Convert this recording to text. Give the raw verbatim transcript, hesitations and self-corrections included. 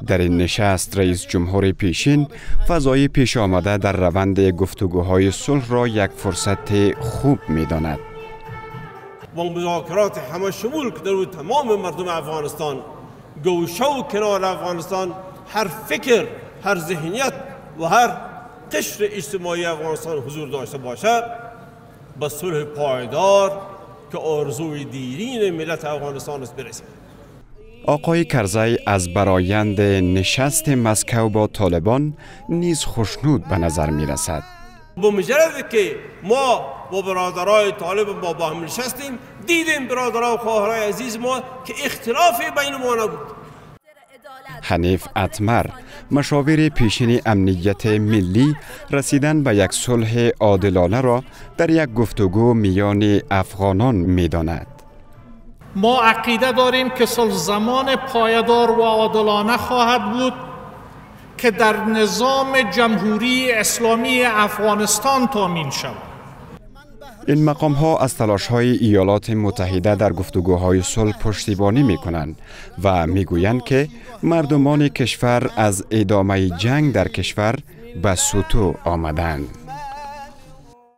در این نشست رئیس جمهور پیشین فضای پیش آمده در روند گفتگوهای صلح را یک فرصت خوب می داند. با مذاکرات همه شمول که در تمام مردم افغانستان، گوشه و کنار افغانستان، هر فکر، هر ذهنیت و هر قشر اجتماعی افغانستان حضور داشته باشد، به صلح پایدار که آرزوی دیرین ملت افغانستان است برسید. آقای کرزی از برآیند نشست مسکو با طالبان نیز خوشنود به نظر می رسد. با مجرد که ما با برادرای طالب با با هم نشستیم، دیدیم برادرای و خواهرای عزیز ما که اختلافی بین ما نبود. حنیف اتمر، مشاور پیشین امنیت ملی، رسیدن به یک صلح عادلانه را در یک گفتگو میان افغانان می داند. ما عقیده داریم که صلح زمان پایدار و عادلانه خواهد بود که در نظام جمهوری اسلامی افغانستان تامین شود. این مقام ها از تلاش های ایالات متحده در گفتگوهای صلح پشتیبانی می کنند و می گویند که مردمان کشور از ادامه جنگ در کشور به سوتو آمدند.